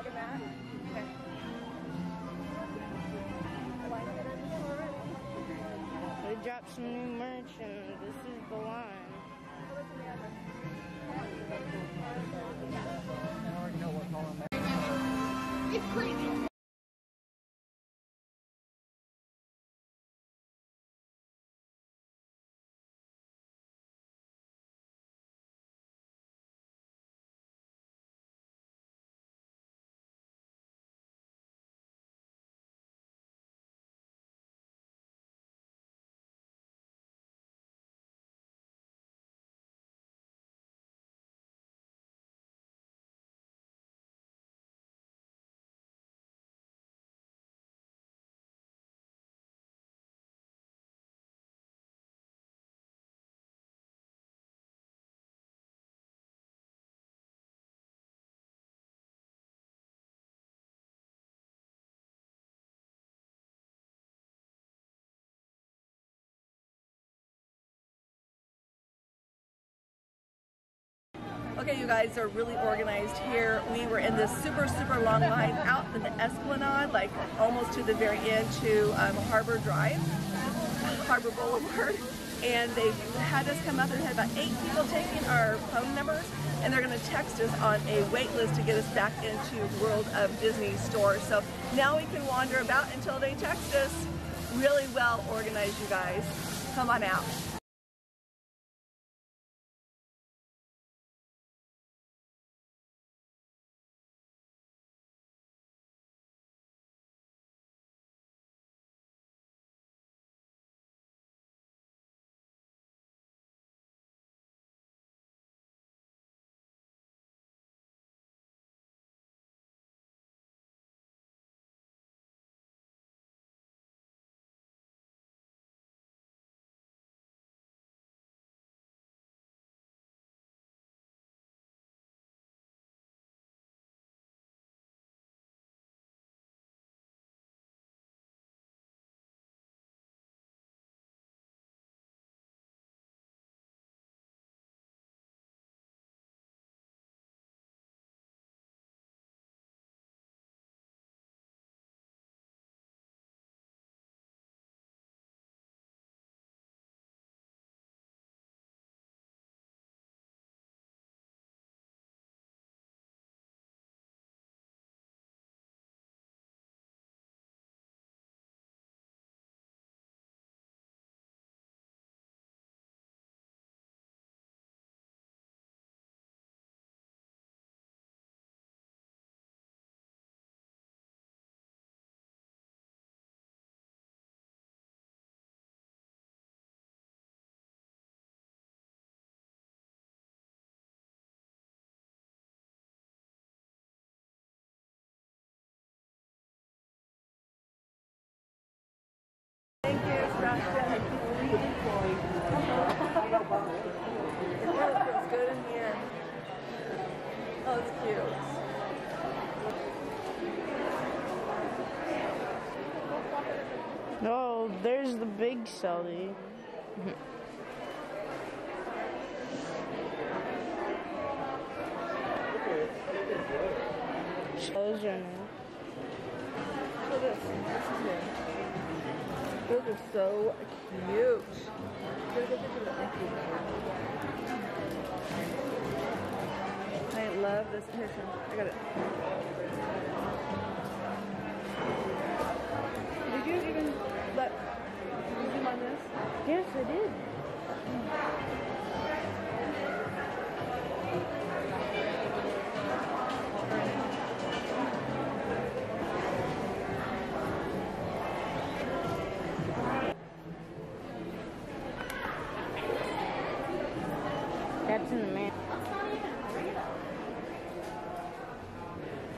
vlogging that? Okay. We dropped some new merch and this is the line. It's crazy. Okay, you guys are really organized here. We were in this super long line out in the Esplanade, like almost to the very end to Harbor Drive, Harbor Boulevard. And they had us come up and had about 8 people taking our phone numbers, and they're going to text us on a wait list to get us back into World of Disney stores. So now we can wander about until they text us. Really well organized, you guys. Come on out. Thank you, Sebastian. Oh, it feels good in here. Oh, it's cute. No, there's the big Sully. Those are new. Look at this. This is new. Those are so cute. I love this picture. I got it. Did you even zoom on this? Yes, I did. That's in the man.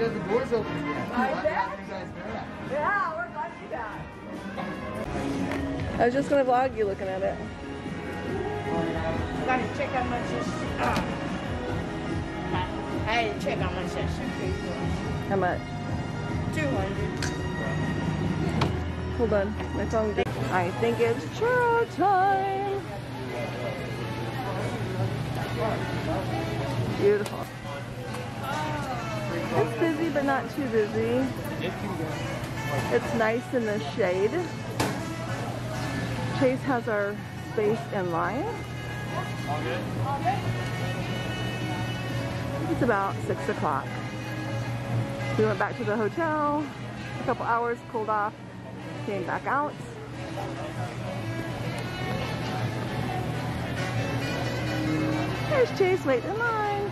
because the door's open again. I bet. Yeah, we're glad to do that. I was just gonna vlog you looking at it. I gotta check how much this. I had to check how much that suitcase was. How much? 200. Hold on, my phone. I think it's churro time. Beautiful. It's busy, but not too busy. It's nice in the shade. Chase has our space in line. It's about 6 o'clock. We went back to the hotel, a couple hours, cooled off, came back out. There's Chase waiting in line.